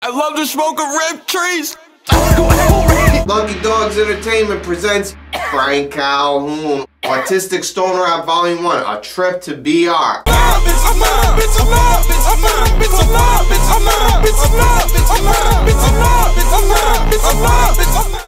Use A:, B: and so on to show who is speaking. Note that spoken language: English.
A: I love to smoke a rip trees.
B: Lucky Dogs Entertainment presents Frank Calhoune, Autistic Stoner Rap Volume 1, A Trip to B.R.